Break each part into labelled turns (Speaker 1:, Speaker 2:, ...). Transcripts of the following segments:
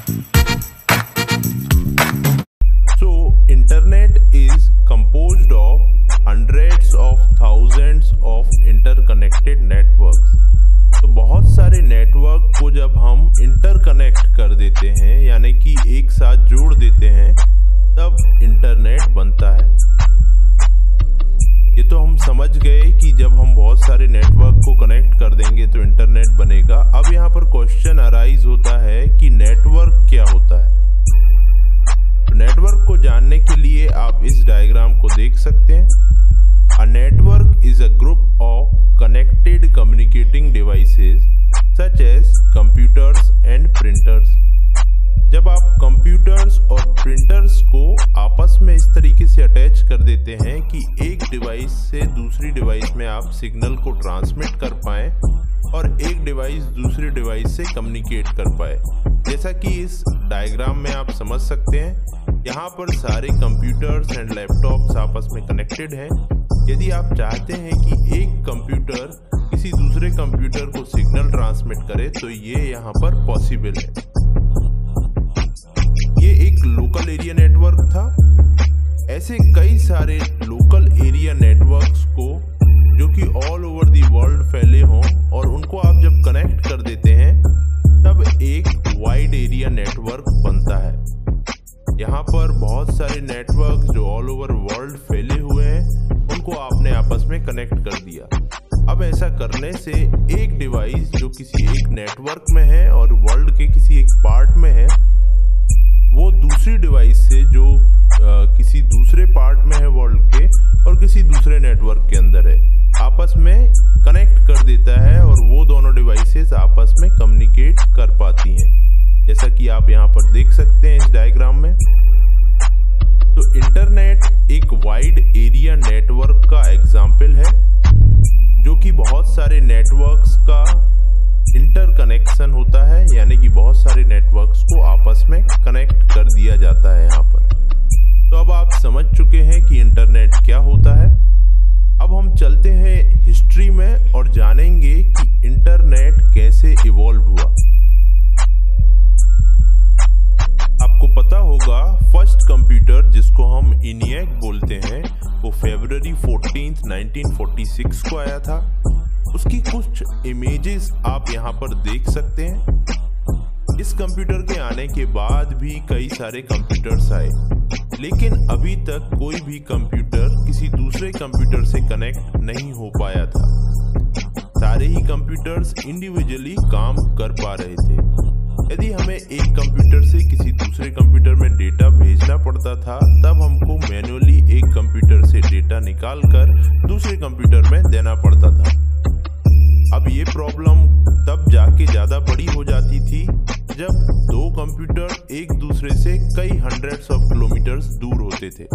Speaker 1: So, internet is composed of hundreds of thousands of interconnected networks. तो बहुत सारे network को जब हम इंटरकनेक्ट कर देते हैं यानी कि एक साथ जोड़ देते हैं तब इंटरनेट बनता है। ये तो हम समझ गए कि जब हम बहुत सारे नेटवर्क को कनेक्ट कर देंगे तो इंटरनेट बनेगा। अब यहाँ पर क्वेश्चन अराइज होता है कि नेटवर्क क्या होता है। तो नेटवर्क को जानने के लिए आप इस डायग्राम को देख सकते हैं। A network is a group of connected communicating devices such as computers and printers। जब आप कंप्यूटर्स और प्रिंटर्स को आपस में इस तरीके से अटैच कर देते हैं कि एक डिवाइस से दूसरी डिवाइस में आप सिग्नल को ट्रांसमिट कर पाएं और एक डिवाइस दूसरी डिवाइस से कम्युनिकेट कर पाए, जैसा कि इस डायग्राम में आप समझ सकते हैं। यहाँ पर सारे कंप्यूटर्स एंड लैपटॉप्स आपस में कनेक्टेड हैं। यदि आप चाहते हैं कि एक कंप्यूटर किसी दूसरे कंप्यूटर को सिग्नल ट्रांसमिट करे तो ये यहाँ पर पॉसिबल है। ये एक लोकल एरिया नेटवर्क था। ऐसे कई सारे लोकल एरिया नेटवर्क्स को जो कि ऑल ओवर दी वर्ल्ड फैले हों और उनको आप जब कनेक्ट कर देते हैं तब एक वाइड एरिया नेटवर्क बनता है। यहाँ पर बहुत सारे नेटवर्क जो ऑल ओवर वर्ल्ड फैले हुए हैं उनको आपने आपस में कनेक्ट कर दिया। अब ऐसा करने से एक डिवाइस जो किसी एक नेटवर्क में है और वर्ल्ड के किसी एक पार्ट में है वो दूसरी डिवाइस से जो किसी दूसरे पार्ट में है वर्ल्ड के और किसी दूसरे नेटवर्क के अंदर है आपस में कनेक्ट कर देता है और वो दोनों डिवाइसेस आपस में कम्युनिकेट कर पाती हैं, जैसा कि आप यहाँ पर देख सकते हैं इस डायग्राम में। तो इंटरनेट एक वाइड एरिया नेटवर्क का एग्जाम्पल है जो कि बहुत सारे नेटवर्क्स का इंटरकनेक्शन होता है, यानी कि बहुत सारे नेटवर्क्स को आपस में कनेक्ट कर दिया जाता है यहाँ पर। तो अब आप समझ चुके हैं कि इंटरनेट क्या होता है। अब हम चलते हैं हिस्ट्री में और जानेंगे कि इंटरनेट कैसे इवॉल्व हुआ। आपको पता होगा फर्स्ट कंप्यूटर जिसको हम ENIAC बोलते हैं वो February 14, 1946 को आया था। उसकी कुछ इमेजेस आप यहाँ पर देख सकते हैं। इस कंप्यूटर के आने के बाद भी कई सारे कंप्यूटर्स आए, लेकिन अभी तक कोई भी कंप्यूटर किसी दूसरे कंप्यूटर से कनेक्ट नहीं हो पाया था। सारे ही कंप्यूटर्स इंडिविजुअली काम कर पा रहे थे। यदि हमें एक कंप्यूटर से किसी दूसरे कंप्यूटर में डेटा भेजना पड़ता था तब हमको मैन्युअली एक कंप्यूटर से डेटा निकाल कर दूसरे कंप्यूटर में देना पड़ता था। अब ये प्रॉब्लम तब जाके ज़्यादा बड़ी हो जाती थी जब दो कंप्यूटर एक दूसरे से कई हंड्रेड्स ऑफ किलोमीटर्स दूर होते थे।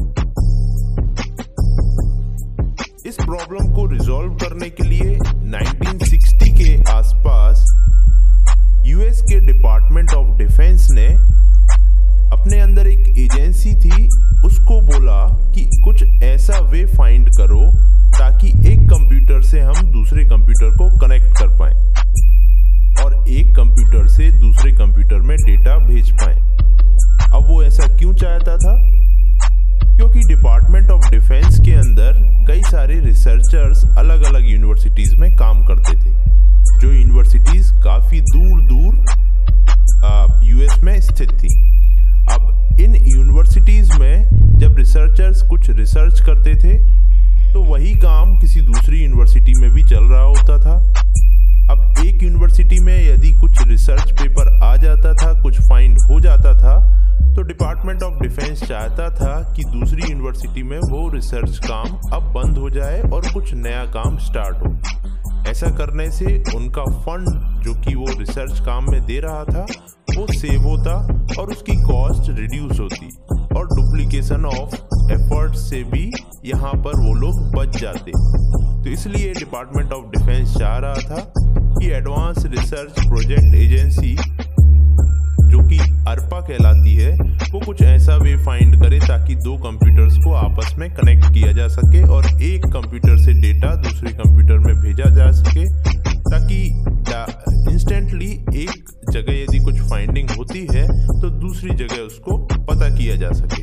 Speaker 1: इस प्रॉब्लम को रिजॉल्व करने के लिए 1960 के आसपास यूएस के डिपार्टमेंट ऑफ डिफेंस ने अपने अंदर एक एजेंसी थी, उसको बोला कि कुछ ऐसा वे फाइंड करो ताकि एक कंप्यूटर से हम दूसरे कंप्यूटर को कनेक्ट कर पाएं और एक कंप्यूटर से दूसरे कंप्यूटर में डेटा भेज पाएं। अब वो ऐसा क्यों चाहता था? क्योंकि डिपार्टमेंट ऑफ डिफेंस के अंदर कई सारे रिसर्चर्स अलग अलग यूनिवर्सिटीज में काम करते थे, जो यूनिवर्सिटीज काफी दूर दूर यूएस में स्थित थी। अब इन यूनिवर्सिटीज में जब रिसर्चर्स कुछ रिसर्च करते थे तो वही काम किसी दूसरी यूनिवर्सिटी में भी चल रहा होता था। अब एक यूनिवर्सिटी में यदि कुछ रिसर्च पेपर आ जाता था, कुछ फाइंड हो जाता था, तो डिपार्टमेंट ऑफ डिफेंस चाहता था कि दूसरी यूनिवर्सिटी में वो रिसर्च काम अब बंद हो जाए और कुछ नया काम स्टार्ट हो। ऐसा करने से उनका फंड जो कि वो रिसर्च काम में दे रहा था वो सेव होता और उसकी कॉस्ट रिड्यूस होती और डुप्लीकेशन ऑफ एफर्ट से भी यहाँ पर वो लोग बच जाते। तो इसलिए डिपार्टमेंट ऑफ डिफेंस चाह रहा था कि एडवांस रिसर्च प्रोजेक्ट एजेंसी जो कि ARPA कहलाती है वो कुछ ऐसा वे फाइंड करे ताकि दो कंप्यूटर्स को आपस में कनेक्ट किया जा सके और एक कंप्यूटर से डेटा दूसरे कंप्यूटर में भेजा जा सके ताकि इंस्टेंटली एक जगह यदि कुछ फाइंडिंग होती है तो दूसरी जगह उसको पता किया जा सके।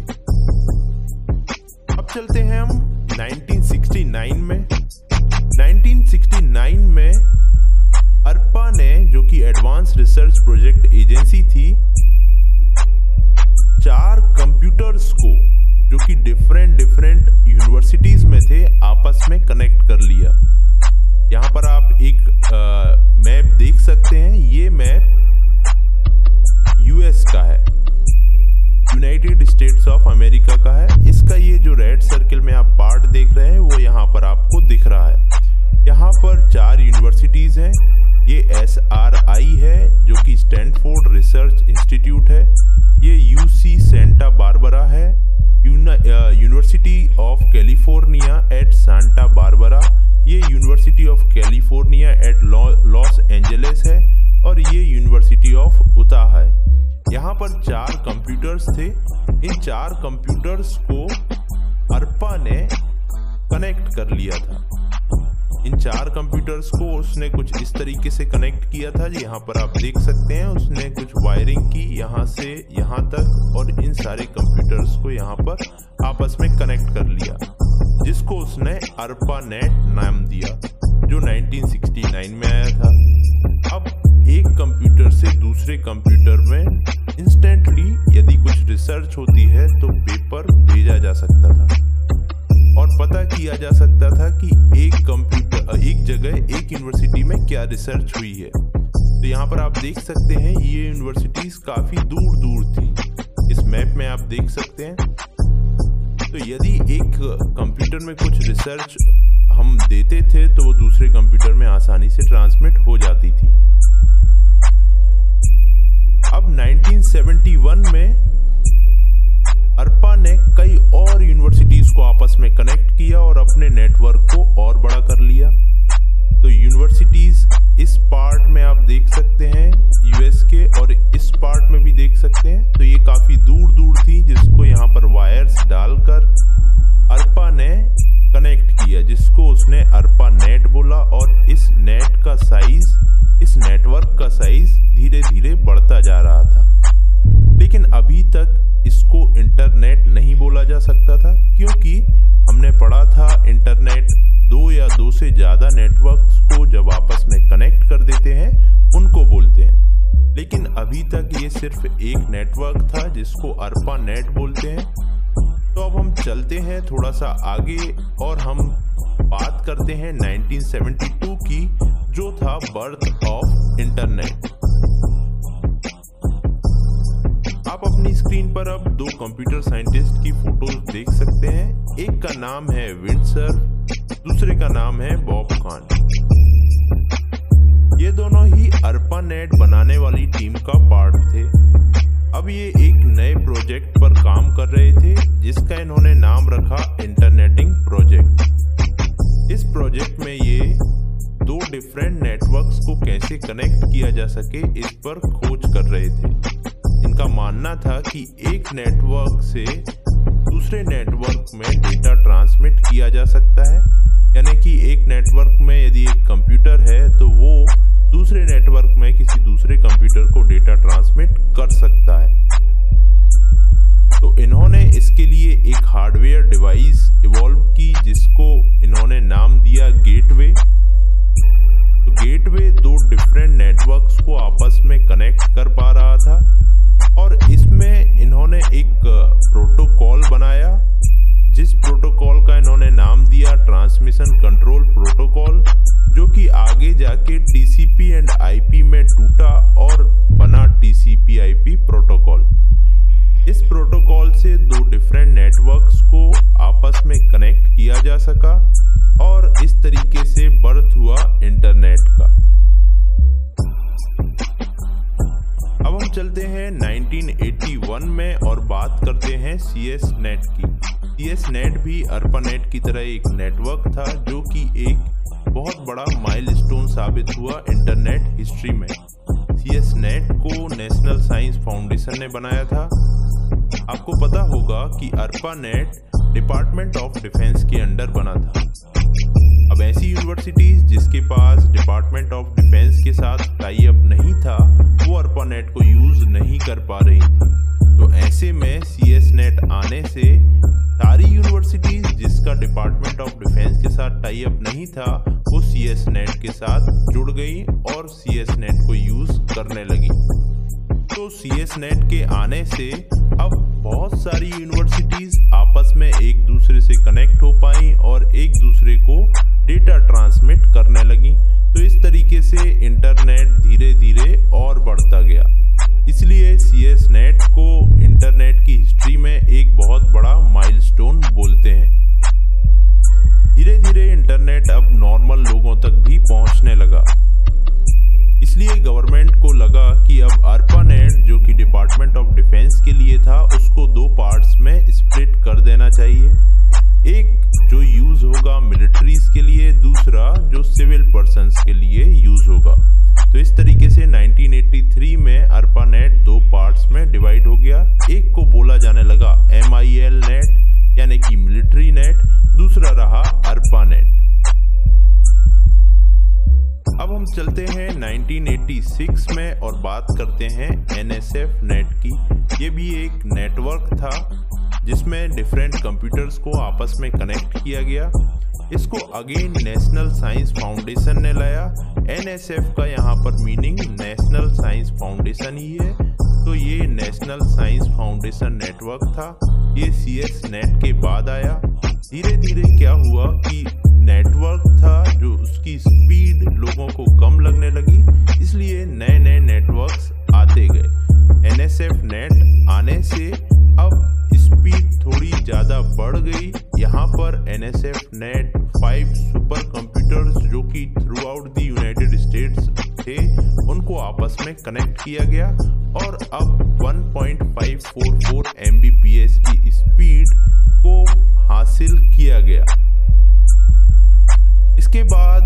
Speaker 1: अब चलते हैं हम 1969 में। 1969 में ARPA ने, जो कि एडवांस रिसर्च प्रोजेक्ट एजेंसी थी, 4 कंप्यूटर्स को, जो कि डिफरेंट यूनिवर्सिटीज में थे, आपस में कनेक्ट कर लिया। यहाँ पर आप एक मैप देख सकते हैं। ये मैप यूएस का है, यूनाइटेड स्टेट्स ऑफ अमेरिका का है। इसका ये जो रेड सर्कल में आप पार्ट देख रहे हैं वो यहाँ पर आपको दिख रहा है। यहाँ पर 4 यूनिवर्सिटीज हैं। ये SRI है, जो कि स्टैनफोर्ड रिसर्च इंस्टीट्यूट है। ये UC सेंटा बारबरा है, University of California at Santa Barbara, ये University of California at Los Angeles है, और ये यूनिवर्सिटी ऑफ उताह है। यहाँ पर 4 कंप्यूटर्स थे। इन 4 कंप्यूटर्स को ARPA ने कनेक्ट कर लिया था। इन 4 कंप्यूटर्स को उसने कुछ इस तरीके से कनेक्ट किया था, यहाँ पर आप देख सकते हैं। उसने कुछ वायरिंग की यहाँ से यहाँ तक, और इन सारे कंप्यूटर्स को यहाँ पर आपस में कनेक्ट कर लिया, जिसको उसने ARPANET नाम दिया, जो 1969 में आया था। अब एक कंप्यूटर से दूसरे कंप्यूटर में इंस्टेंटली यदि कुछ रिसर्च होती है तो पेपर भेजा जा सकता था और पता किया जा सकता था कि एक जगह एक यूनिवर्सिटी में क्या रिसर्च हुई है। तो यहाँ पर आप देख सकते हैं ये यूनिवर्सिटीज काफी दूर थी। इस मैप में आप देख सकते हैं। तो यदि एक कंप्यूटर में कुछ रिसर्च हम देते थे तो वो दूसरे कंप्यूटर में आसानी से ट्रांसमिट हो जाती थी। अब 1971 में ARPA ने कई और यूनिवर्सिटीज को आपस में कनेक्ट किया और अपने नेटवर्क को और बड़ा कर लिया। तो यूनिवर्सिटीज इस पार्ट में आप देख सकते हैं यूएस के, और इस पार्ट में भी देख सकते हैं। तो ये काफी दूर थी, जिसको यहाँ पर वायर्स डालकर ARPA ने कनेक्ट किया, जिसको उसने ARPANET बोला। और इस नेट का साइज, इस नेटवर्क का साइज धीरे धीरे बढ़ता जा रहा था। लेकिन अभी तक इसको इंटरनेट नहीं बोला जा सकता था, क्योंकि हमने पढ़ा था इंटरनेट 2 या 2 से ज्यादा नेटवर्क्स को जब आपस में कनेक्ट कर देते हैं उनको बोलते हैं। लेकिन अभी तक ये सिर्फ एक नेटवर्क था जिसको ARPANET बोलते हैं। तो अब हम चलते हैं थोड़ा सा आगे और हम बात करते हैं 1972 की, जो था बर्थ ऑफ इंटरनेट। आप अपनी स्क्रीन पर अब 2 कंप्यूटर साइंटिस्ट की फोटोज देख सकते हैं। एक का नाम है विंडसर, दूसरे का नाम है बॉब खान। ये दोनों ही ARPANET बनाने वाली टीम का पार्ट थे। अब ये एक नए प्रोजेक्ट पर काम कर रहे थे, जिसका इन्होंने नाम रखा इंटरनेटिंग प्रोजेक्ट। इस प्रोजेक्ट में ये 2 डिफरेंट नेटवर्क्स को कैसे कनेक्ट किया जा सके इस पर खोज कर रहे थे। इनका मानना था कि एक नेटवर्क से दूसरे नेटवर्क में डेटा ट्रांसमिट किया जा सकता है, यानी कि एक नेटवर्क में यदि एक कंप्यूटर है तो वो दूसरे नेटवर्क में किसी दूसरे कंप्यूटर को डेटा ट्रांसमिट कर सकता है। तो इन्होंने इसके लिए एक हार्डवेयर डिवाइस इवॉल्व की, जिसको इन्होंने नाम दिया गेटवे। तो गेटवे 2 डिफरेंट नेटवर्क्स को आपस में कनेक्ट कर पा रहा था, और इसमें इन्होंने एक प्रोटोकॉल बनाया, जिस प्रोटोकॉल का इन्होंने नाम दिया ट्रांसमिशन कंट्रोल प्रोटोकॉल, जो कि आगे जाके TCP एंड IP में टूटा और बना TCP/IP प्रोटोकॉल। इस प्रोटोकॉल से 2 डिफरेंट नेटवर्क्स को आपस में कनेक्ट किया जा सका, और इस तरीके से बर्थ हुआ इंटरनेट का। अब हम चलते हैं 1981 में और बात करते हैं CSNet की। CSNet भी ARPANET की तरह एक नेटवर्क था, जो कि एक बहुत बड़ा माइलस्टोन साबित हुआ इंटरनेट हिस्ट्री में। CSNet को नेशनल साइंस फाउंडेशन ने बनाया था। आपको पता होगा कि ARPANET डिपार्टमेंट ऑफ डिफेंस के अंडर बना था। अब ऐसी यूनिवर्सिटीज जिसके पास डिपार्टमेंट ऑफ डिफेंस के साथ टाई अप नहीं था, वो ARPANET को यूज नहीं कर पा रही थी। तो ऐसे में CSNET आने से सारी यूनिवर्सिटीज जिसका डिपार्टमेंट ऑफ डिफेंस के साथ टाई अप नहीं था, वो CSNET के साथ जुड़ गई और CSNET को यूज करने लगी। तो CSNET के आने से अब बहुत सारी यूनिवर्सिटीज आपस में एक दूसरे से कनेक्ट हो पाई और एक दूसरे को डेटा ट्रांसमिट करने लगी। तो इस तरीके से इंटरनेट धीरे धीरे और बढ़ता गया। इसलिए CSNET को इंटरनेट की हिस्ट्री में एक बहुत बड़ा माइलस्टोन बोलते हैं। धीरे धीरे इंटरनेट अब नॉर्मल लोगों तक भी पहुंचने लगा। इसलिए गवर्नमेंट को लगा कि अब ARPANET जो कि डिपार्टमेंट ऑफ डिफेंस के लिए था, उसको 2 पार्ट्स में स्प्लिट कर देना चाहिए। एक जो यूज होगा मिलिट्रीज के लिए, दूसरा जो सिविल पर्सन्स के लिए यूज होगा। तो इस तरीके से 1983 में ARPANET 2 पार्ट्स में डिवाइड हो गया। एक को बोला जाने लगा MIL नेट यानी कि मिलिट्री नेट, दूसरा रहा ARPANET। अब हम चलते हैं 1986 में और बात करते हैं NSF नेट की। ये भी एक नेटवर्क था जिसमें डिफरेंट कंप्यूटर्स को आपस में कनेक्ट किया गया। इसको अगेन नेशनल साइंस फाउंडेशन ने लाया। NSF का यहाँ पर मीनिंग नेशनल साइंस फाउंडेशन ही है। तो ये नेशनल साइंस फाउंडेशन नेटवर्क था। ये CSNET के बाद आया। धीरे धीरे क्या हुआ कि नेटवर्क था जो उसकी स्पीड लोगों को कम लगने लगी, इसलिए नए नए नेटवर्क्स आते गए। NSF नेट आने से अब स्पीड थोड़ी ज़्यादा बढ़ गई। यहाँ पर NSF नेट 5 सुपर कंप्यूटर्स जो कि throughout the United States थे, उनको आपस में कनेक्ट किया गया और अब 1.544 Mbps की स्पीड को हासिल किया गया। इसके बाद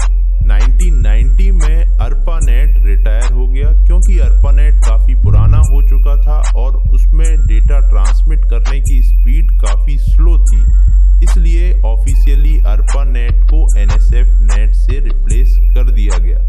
Speaker 1: 1990 में ARPANET रिटायर हो गया, क्योंकि ARPANET काफ़ी पुराना हो चुका था और उसमें डेटा ट्रांसमिट करने की स्पीड काफ़ी स्लो थी। इसलिए ऑफिशियली ARPANET को NSF नेट से रिप्लेस कर दिया गया।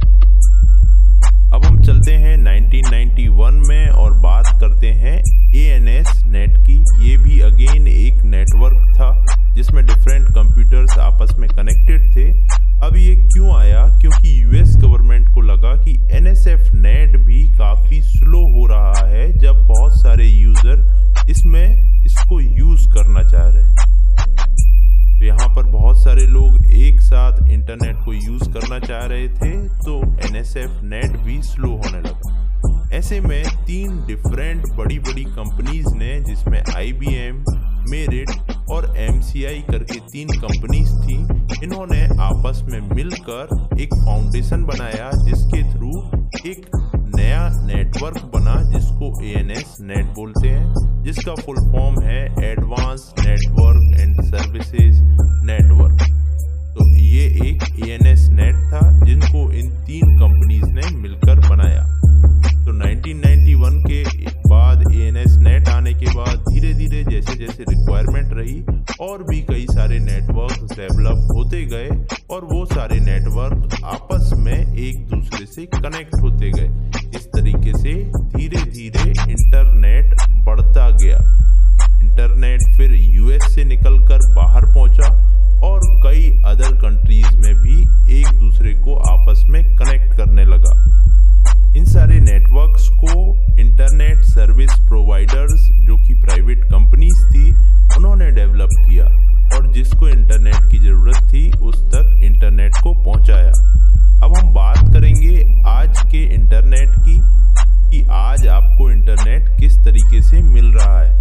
Speaker 1: अब हम चलते हैं 1991 में और बात करते हैं ANS नेट की। ये भी अगेन एक नेटवर्क था जिसमें डिफरेंट कंप्यूटर्स आपस में कनेक्टेड थे। अब ये क्यों आया? क्योंकि US गवर्नमेंट को लगा कि NSF नेट भी काफ़ी स्लो हो रहा है, जब बहुत सारे यूज़र इसको यूज़ करना चाह रहे हैं। तो यहाँ पर बहुत सारे लोग एक साथ इंटरनेट को यूज़ करना चाह रहे थे, तो NSF नेट भी स्लो होने लगा। ऐसे में 3 डिफरेंट बड़ी बड़ी कंपनीज ने, जिसमें IBM, मेरिट और MCI करके 3 कंपनीज थी, इन्होंने आपस में मिलकर एक फाउंडेशन बनाया जिसके थ्रू एक नया नेटवर्क बना जिसको ANS नेट बोलते हैं, जिसका फुल फॉर्म है advance network and services network. तो ये एक ANS नेट था जिनको इन 3 कंपनीज ने मिलकर बनाया। तो 1991 के बाद ANS नेट आने के बाद धीरे धीरे जैसे जैसे रिक्वायरमेंट रही और भी कई सारे नेटवर्क डेवलप होते गए और वो सारे नेटवर्क आपस में एक दूसरे से कनेक्ट होते गए। इस तरीके से धीरे धीरे इंटरनेट बढ़ता गया। इंटरनेट फिर US से निकलकर बाहर पहुंचा और कई अदर कंट्रीज में भी एक दूसरे को आपस में कनेक्ट करने लगा। इन सारे नेटवर्क्स को इंटरनेट सर्विस प्रोवाइडर्स जो कि प्राइवेट कंपनीज थी, उन्होंने डेवलप किया और जिसको इंटरनेट की ज़रूरत थी उस तक इंटरनेट को पहुंचाया। अब हम बात करेंगे आज के इंटरनेट की कि आज आपको इंटरनेट किस तरीके से मिल रहा है।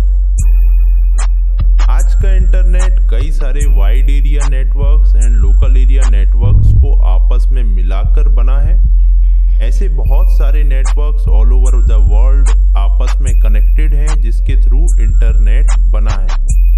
Speaker 1: आज का इंटरनेट कई सारे wide area networks and local area networks को आपस में मिलाकर बना है। ऐसे बहुत सारे networks all over the world आपस में कनेक्टेड हैं, जिसके थ्रू इंटरनेट बना है।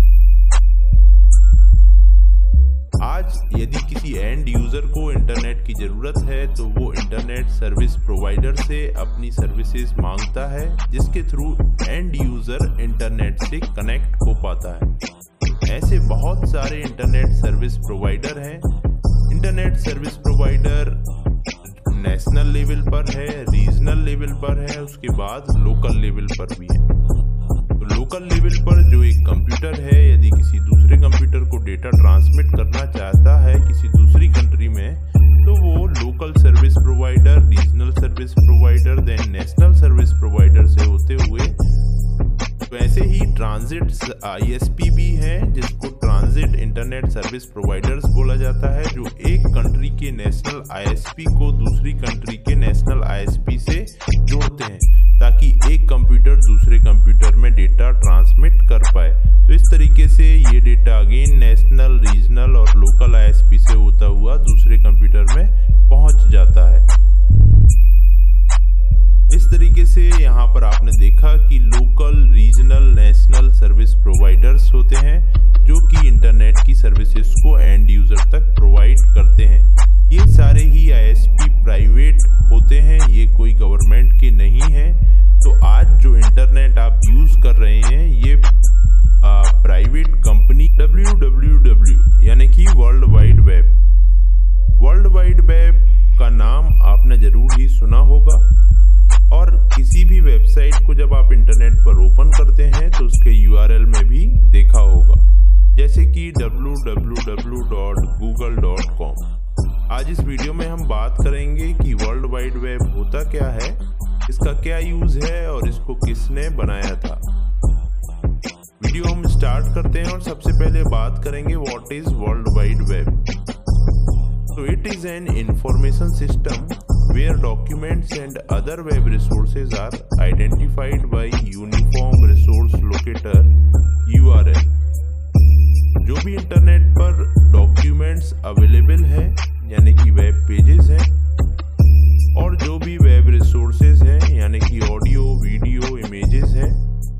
Speaker 1: आज यदि किसी एंड यूजर को इंटरनेट की जरूरत है तो वो इंटरनेट सर्विस प्रोवाइडर से अपनी सर्विसेज मांगता है, जिसके थ्रू एंड यूजर इंटरनेट से कनेक्ट हो पाता है। ऐसे बहुत सारे इंटरनेट सर्विस प्रोवाइडर हैं internet service provider national level पर है, रीजनल लेवल पर है, उसके बाद लोकल लेवल पर भी है। तो लोकल लेवल पर जो एक कंप्यूटर है, यदि किसी दूसरे कंप्यूटर को डेटा ट्रांसमिट करना चाहता है किसी दूसरी कंट्री में, तो वो local service provider, regional service provider, then national service provider से होते हुए वैसे ही ट्रांजिट ISP भी हैं, जिसको ट्रांजिट इंटरनेट सर्विस प्रोवाइडर्स बोला जाता है, जो एक कंट्री के नेशनल ISP को दूसरी कंट्री के नेशनल ISP से जोड़ते हैं ताकि एक कंप्यूटर दूसरे कंप्यूटर में डेटा ट्रांसमिट कर पाए। तो इस तरीके से ये डेटा अगेन नेशनल, रीजनल और लोकल ISP से होता हुआ दूसरे कंप्यूटर में पहुंच जाता है। इस तरीके से यहाँ पर आपने देखा कि local, regional, national service providers होते हैं जो कि इंटरनेट की सर्विसेज को एंड यूजर तक प्रोवाइड करते हैं। ये सारे ही ISP प्राइवेट होते हैं, ये कोई गवर्नमेंट के नहीं है। तो आज जो इंटरनेट आप यूज कर रहे हैं ये प्राइवेट कंपनी WWW यानी कि world wide web, world wide web का नाम आपने जरूर ही सुना होगा। और किसी भी वेबसाइट को जब आप इंटरनेट पर ओपन करते हैं तो उसके URL में भी देखा होगा, जैसे कि www.google.com। आज इस वीडियो में हम बात करेंगे कि वर्ल्ड वाइड वेब होता क्या है, इसका क्या यूज है और इसको किसने बनाया था। वीडियो हम स्टार्ट करते हैं और सबसे पहले बात करेंगे what is world wide web. So it is an information system where documents and other web resources are identified by Uniform Resource Locator URL। जो भी इंटरनेट पर डॉक्यूमेंट्स अवेलेबल है यानी कि वेब पेजेस हैं, और जो भी वेब रिसोर्सेज हैं यानी कि ऑडियो, वीडियो, इमेजेस हैं,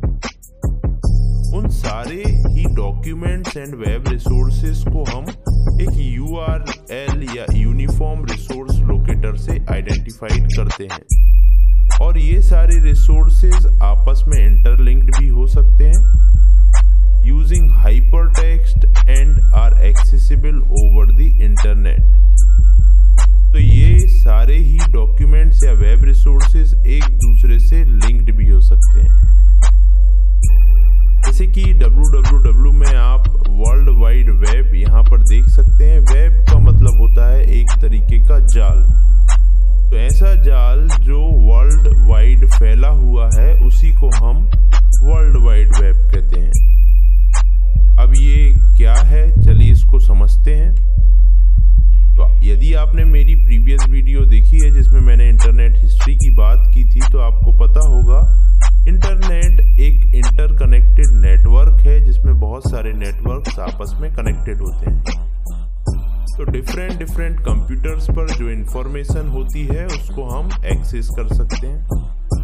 Speaker 1: उन सारे ही डॉक्यूमेंट्स एंड वेब रिसोर्सेज को हम एक URL या यूनिफॉर्म रिसोर्स लोकेटर से आइडेंटिफाइड करते हैं। और ये सारे रिसोर्सेज आपस में इंटरलिंक्ड भी हो सकते हैं using hypertext and are accessible over the internet. तो ये सारे ही डॉक्यूमेंट्स या वेब रिसोर्सेज एक दूसरे से लिंक्ड भी हो सकते हैं। जैसे कि www में आप वर्ल्ड वाइड वेब यहाँ पर देख सकते हैं। वेब का मतलब होता है एक तरीके का जाल। तो ऐसा जाल जो वर्ल्ड वाइड फैला हुआ है उसी को हम वर्ल्ड वाइड वेब कहते हैं। अब ये क्या है, चलिए इसको समझते हैं। तो यदि आपने मेरी प्रीवियस वीडियो देखी है जिसमें मैंने इंटरनेट हिस्ट्री की बात की थी, तो आपको पता होगा इंटरनेट एक इंटरकनेक्टेड नेटवर्क है जिसमें बहुत सारे नेटवर्क्स आपस में कनेक्टेड होते हैं। तो डिफरेंट कंप्यूटर्स पर जो इंफॉर्मेशन होती है उसको हम एक्सेस कर सकते हैं।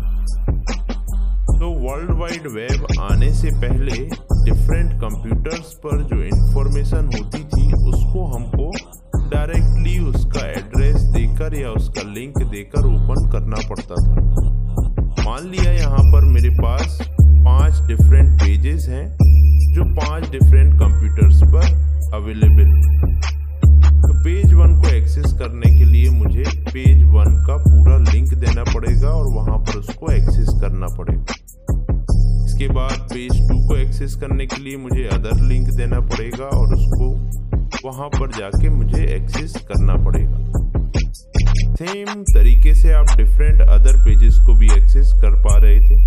Speaker 1: तो वर्ल्ड वाइड वेब आने से पहले डिफरेंट कंप्यूटर्स पर जो इंफॉर्मेशन होती थी उसको हमको डायरेक्टली उसका एड्रेस देकर या उसका लिंक देकर ओपन करना पड़ता था। मान लिया यहाँ पर मेरे पास 5 डिफरेंट पेजेस हैं जो 5 डिफरेंट कंप्यूटर्स पर अवेलेबल है। तो पेज 1 को एक्सेस करने के लिए मुझे पेज 1 का पूरा लिंक देना पड़ेगा और वहां पर उसको एक्सेस करना पड़ेगा। इसके बाद पेज 2 को एक्सेस करने के लिए मुझे अदर लिंक देना पड़ेगा और उसको वहां पर जाके मुझे एक्सेस करना पड़ेगा। सेम तरीके से आप डिफरेंट अदर पेजेस को भी एक्सेस कर पा रहे थे।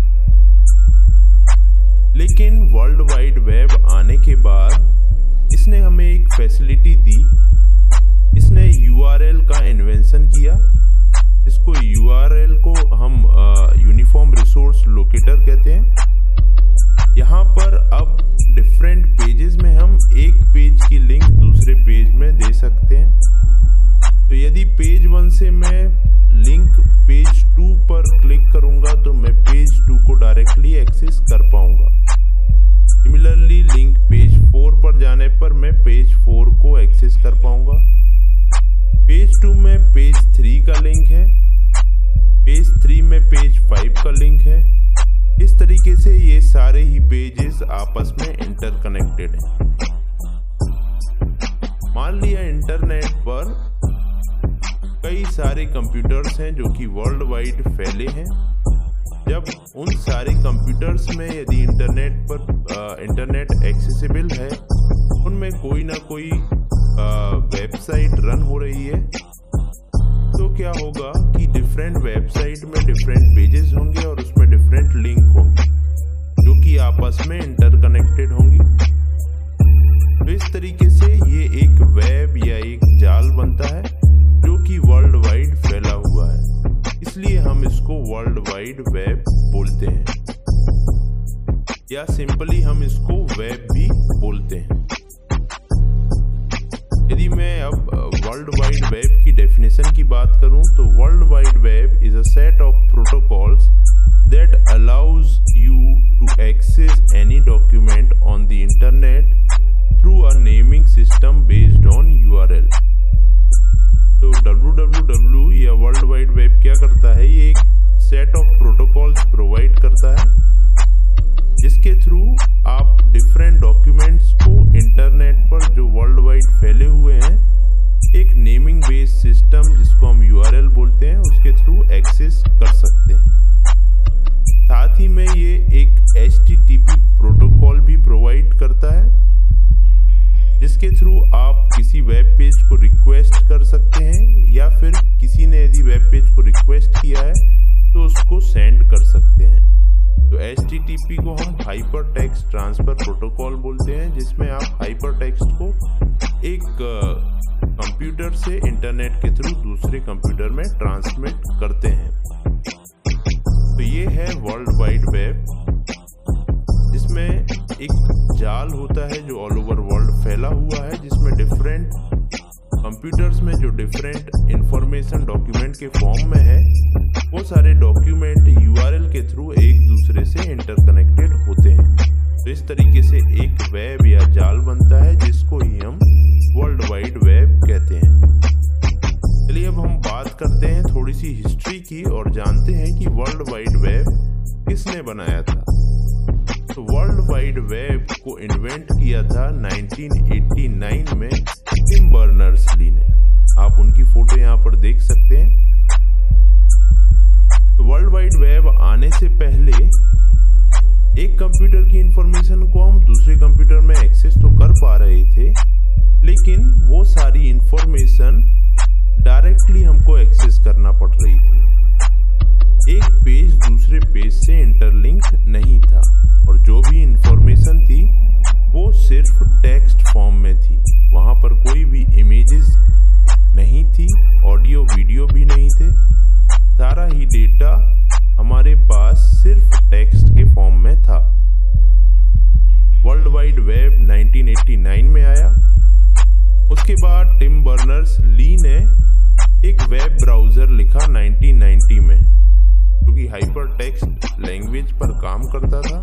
Speaker 1: लेकिन वर्ल्ड वाइड वेब आने के बाद इसने हमें एक फैसिलिटी दी। इसने URL का इन्वेंशन किया। इसको URL को हम यूनिफॉर्म रिसोर्स लोकेटर कहते हैं। यहाँ पर अब डिफरेंट पेजेस में हम एक पेज की लिंक दूसरे पेज में दे सकते हैं। तो यदि पेज 1 से मैं लिंक पेज 2 पर क्लिक करूंगा तो मैं पेज 2 को डायरेक्टली एक्सेस कर पाऊंगा। सिमिलरली लिंक पेज 4 पर जाने पर मैं पेज 4 को एक्सेस कर पाऊंगा। पेज 2 में पेज 3 का लिंक है, पेज 3 में पेज 5 का लिंक है। इस तरीके से ये सारे ही पेजेस आपस में इंटरकनेक्टेड हैं। मान लिया इंटरनेट पर कई सारे कंप्यूटर्स हैं जो कि वर्ल्ड वाइड फैले हैं। जब उन सारे कंप्यूटर्स में यदि इंटरनेट एक्सेसिबल है, उनमें कोई ना कोई वेबसाइट रन हो रही है, तो क्या होगा कि डिफरेंट वेबसाइट में डिफरेंट पेजेस होंगे और उसमें डिफरेंट लिंक होंगे जो कि आपस में इंटरकनेक्टेड होंगी। तो इस तरीके से ये एक वेब या एक जाल बनता है जो कि वर्ल्ड वाइड फैला हुआ है, इसलिए हम इसको वर्ल्ड वाइड वेब बोलते हैं, या सिंपली हम इसको वेब भी बोलते हैं। यदि मैं अब वर्ल्ड वाइड वेब की डेफिनेशन की बात करूं तो world wide web is a set of protocols that allows you to access any document on the internet through a naming system based on URL। तो www या वर्ल्ड वाइड वेब क्या करता है, ये एक सेट ऑफ प्रोटोकॉल्स प्रोवाइड करता है जिसके थ्रू आप डिफरेंट डॉक्यूमेंट्स को इंटरनेट पर जो वर्ल्ड वाइड फैले हुए हैं एक नेमिंग बेस्ड सिस्टम जिसको हम URL बोलते हैं उसके थ्रू एक्सेस कर सकते हैं। साथ ही में ये एक HTTP प्रोटोकॉल भी प्रोवाइड करता है जिसके थ्रू आप किसी वेब पेज को रिक्वेस्ट कर सकते हैं, या फिर किसी ने यदि वेब पेज को रिक्वेस्ट किया है तो उसको सेंड कर सकते हैं। तो HTTP को हम हाइपर टेक्स्ट ट्रांसफर प्रोटोकॉल बोलते हैं, जिसमें आप हाइपर टेक्स्ट को एक कंप्यूटर से इंटरनेट के थ्रू दूसरे कंप्यूटर में ट्रांसमिट करते हैं। तो ये है वर्ल्ड वाइड वेब, जिसमें एक जाल होता है जो ऑल ओवर वर्ल्ड फैला हुआ है, जिसमें डिफरेंट कंप्यूटर्स में जो डिफरेंट इंफॉर्मेशन डॉक्यूमेंट के फॉर्म में है वो सारे डॉक्यूमेंट URL के थ्रू एक दूसरे से इंटरकनेक्टेड होते हैं। तो इस तरीके से एक वेब या जाल बनता है जिसको ही हम वर्ल्ड वाइड वेब कहते हैं। चलिए अब हम बात करते हैं थोड़ी सी हिस्ट्री की और जानते हैं कि वर्ल्ड वाइड वेब किसने बनाया था। तो वर्ल्ड वाइड वेब को इन्वेंट किया था 1989 में टिम बर्नर्स-ली ने। आप उनकी फोटो यहाँ पर देख सकते हैं। तो वर्ल्ड वाइड वेब आने से पहले एक कंप्यूटर की इंफॉर्मेशन को हम दूसरे कंप्यूटर में एक्सेस तो कर पा रहे थे, लेकिन वो सारी इंफॉर्मेशन डायरेक्टली हमको एक्सेस करना पड़ रही थी। एक पेज दूसरे पेज से इंटरलिंक नहीं था और जो भी इंफॉर्मेशन थी वो सिर्फ टेक्स्ट फॉर्म में थी। वहाँ पर कोई भी इमेजेस नहीं थी, ऑडियो वीडियो भी नहीं थे। सारा ही डेटा हमारे पास सिर्फ टेक्स्ट के फॉर्म में था। वर्ल्ड वाइड वेब 1989 में आया। उसके बाद टिम बर्नर्स-ली ने एक वेब ब्राउज़र लिखा 1990 में, जो कि हाइपर टेक्स्ट लैंग्वेज पर काम करता था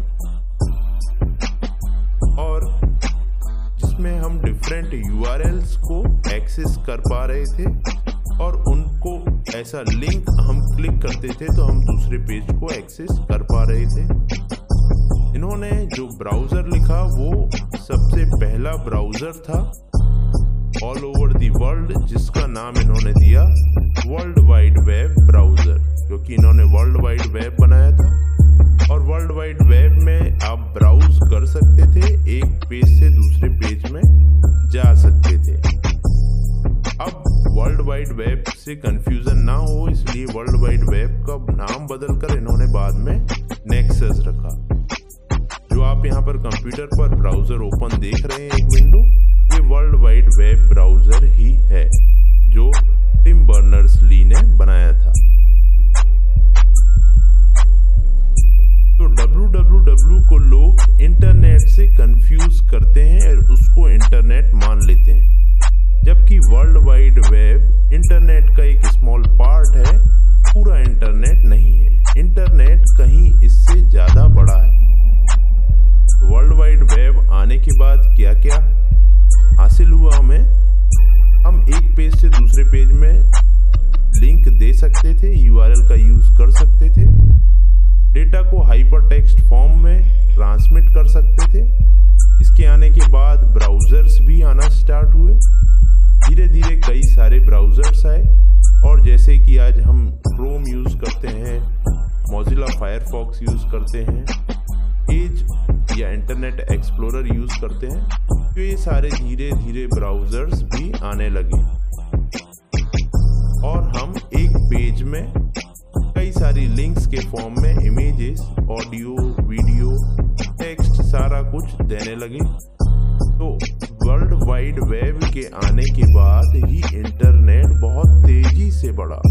Speaker 1: और जिसमें हम डिफरेंट URLs को एक्सेस कर पा रहे थे और उनको ऐसा लिंक हम क्लिक करते थे तो हम दूसरे पेज को एक्सेस कर पा रहे थे। इन्होंने जो ब्राउज़र लिखा वो सबसे पहला ब्राउज़र था ऑल ओवर दी वर्ल्ड, जिसका नाम इन्होंने दिया वर्ल्ड वाइड वेब ब्राउज़र, क्योंकि इन्होंने वर्ल्ड वाइड वेब बनाया था। और वर्ल्ड वाइड वेब में आप ब्राउज कर सकते थे, एक पेज से दूसरे पेज में जा सकते थे। अब वर्ल्ड वाइड वेब से कंफ्यूजन ना हो इसलिए वर्ल्ड वाइड वेब का नाम बदलकर इन्होंने बाद में नेक्सस रखा। जो आप यहाँ पर कंप्यूटर पर ब्राउजर ओपन देख रहे हैं, एक विंडो, ये वर्ल्ड वाइड वेब ब्राउजर ही है जो टिम बर्नर्स-ली ने बनाया था। तो www को लोग इंटरनेट से कंफ्यूज करते हैं और उसको इंटरनेट मान लेते हैं, जबकि वर्ल्ड वाइड वेब इंटरनेट का एक स्मॉल पार्ट है, पूरा इंटरनेट नहीं है। इंटरनेट कहीं इससे ज़्यादा बड़ा है। वर्ल्ड वाइड वेब आने के बाद क्या क्या हासिल हुआ हमें, हम एक पेज से दूसरे पेज में लिंक दे सकते थे, URL का यूज़ कर सकते थे, डेटा को हाइपर टेक्स्ट फॉर्म में ट्रांसमिट कर सकते थे। इसके आने के बाद ब्राउज़र्स भी आना स्टार्ट हुए धीरे धीरे कई सारे ब्राउज़र्स आए, और जैसे कि आज हम क्रोम यूज़ करते हैं, मोज़िला फायरफॉक्स यूज़ करते हैं, एज या इंटरनेट एक्सप्लोरर यूज़ करते हैं, तो ये सारे धीरे धीरे ब्राउज़र्स भी आने लगे और हम एक पेज में कई सारी लिंक्स के फॉर्म में इमेजेस, ऑडियो, वीडियो, टेक्स्ट सारा कुछ देने लगे। तो वर्ल्ड वाइड वेब के आने के बाद ही इंटरनेट बहुत तेजी से बढ़ा।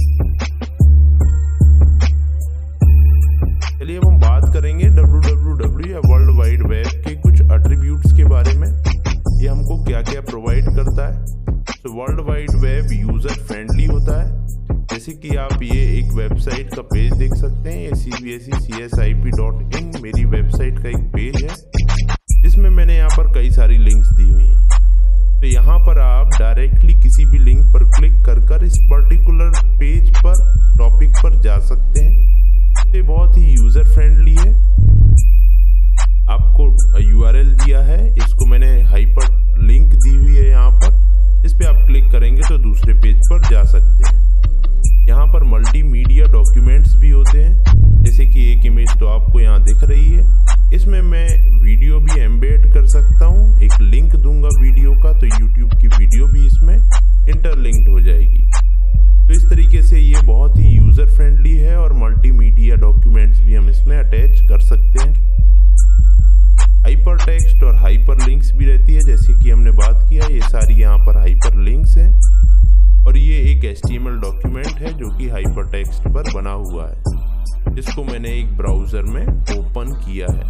Speaker 1: चलिए अब हम बात करेंगे www या वर्ल्ड वाइड वेब के कुछ एट्रीब्यूट्स के बारे में, ये हमको क्या क्या प्रोवाइड करता है। तो world wide web user friendly होता है, जैसे कि आप ये एक वेबसाइट का पेज देख सकते हैं, ये cbseccsip.in मेरी वेबसाइट का एक पेज है, जिसमें मैंने यहाँ पर कई सारी लिंक्स दी हुई हैं। तो यहाँ पर आप डायरेक्टली किसी भी लिंक पर क्लिक कर इस पर्टिकुलर पेज पर, टॉपिक पर जा सकते हैं। तो ये बहुत ही यूज़र फ्रेंडली है। आपको URL दिया है, इसको मैंने हाइपर लिंक दी हुई है यहाँ पर, इस पे आप क्लिक करेंगे तो दूसरे पेज पर जा सकते हैं। यहाँ पर मल्टीमीडिया डॉक्यूमेंट्स भी होते हैं, जैसे कि एक इमेज तो आपको यहाँ दिख रही है, इसमें मैं वीडियो भी एम्बेड कर सकता हूँ, एक लिंक दूंगा वीडियो का, तो YouTube की वीडियो भी इसमें इंटरलिंक्ड हो जाएगी। तो इस तरीके से ये बहुत ही यूज़र फ्रेंडली है और मल्टीमीडिया डॉक्यूमेंट्स भी हम इसमें अटैच कर सकते हैं। हाइपर टेक्स्ट और हाइपर लिंक्स भी रहती है, जैसे कि हमने बात किया, ये सारी यहाँ पर हाइपर लिंक्स हैं, और ये एक HTML डॉक्यूमेंट है जो कि हाइपर टेक्स्ट पर बना हुआ है, जिसको मैंने एक ब्राउज़र में ओपन किया है।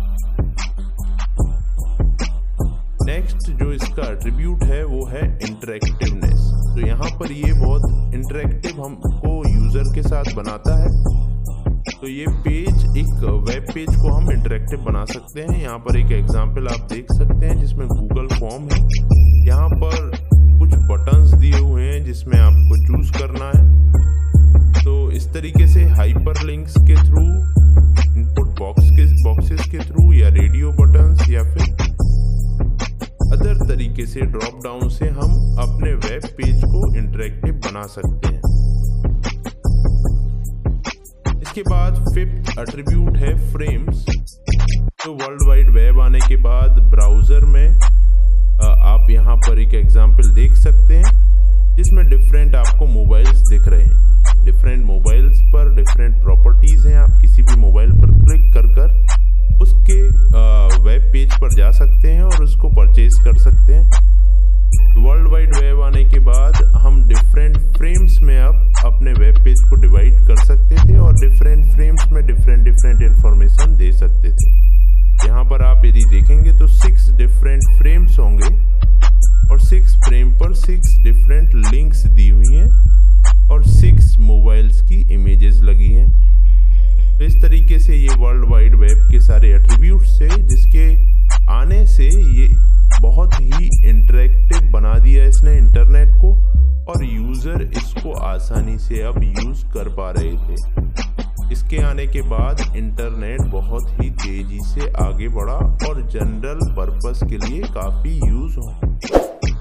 Speaker 1: नेक्स्ट जो इसका एट्रीब्यूट है वो है इंटरेक्टिवनेस। तो यहाँ पर ये बहुत इंटरेक्टिव हमको यूज़र के साथ बनाता है। तो ये पेज, एक वेब पेज को हम इंटरेक्टिव बना सकते हैं। यहाँ पर एक एग्जांपल आप देख सकते हैं जिसमें गूगल फॉर्म है, यहाँ पर कुछ बटन्स दिए हुए हैं जिसमें आपको चूज करना है। तो इस तरीके से हाइपर लिंक्स के थ्रू, इनपुट बॉक्सेस के थ्रू, या रेडियो बटन्स, या फिर अदर तरीके से ड्रॉप डाउन से हम अपने वेब पेज को इंटरेक्टिव बना सकते हैं। इसके बाद फिफ्थ एट्रीब्यूट है फ्रेम्स। तो वर्ल्ड वाइड वेब आने के बाद ब्राउज़र में आप यहाँ पर एक एग्जांपल देख सकते हैं, जिसमें डिफरेंट आपको मोबाइल्स दिख रहे हैं। डिफरेंट मोबाइल्स पर डिफरेंट प्रॉपर्टीज़ हैं। आप किसी भी मोबाइल पर क्लिक कर उसके वेब पेज पर जा सकते हैं और उसको परचेज कर सकते हैं। वर्ल्ड वाइड वेब आने के बाद हम डिफरेंट फ्रेम्स में अब अपने वेब पेज को डिवाइड कर सकते थे और डिफरेंट फ्रेम्स में डिफरेंट इंफॉर्मेशन दे सकते थे। यहाँ पर आप यदि देखेंगे तो 6 डिफरेंट फ्रेम्स होंगे और 6 फ्रेम पर 6 डिफरेंट लिंक्स दी हुई हैं और 6 मोबाइल्स की इमेजेस लगी हैं। तो इस तरीके से ये वर्ल्ड वाइड वेब के सारे एट्रीब्यूट्स थे, जिसके आने से ये बहुत ही इंटरेक्टिव बना दिया इसने इंटरनेट को, और यूज़र इसको आसानी से अब यूज़ कर पा रहे थे। इसके आने के बाद इंटरनेट बहुत ही तेज़ी से आगे बढ़ा और जनरल पर्पस के लिए काफ़ी यूज़ हो।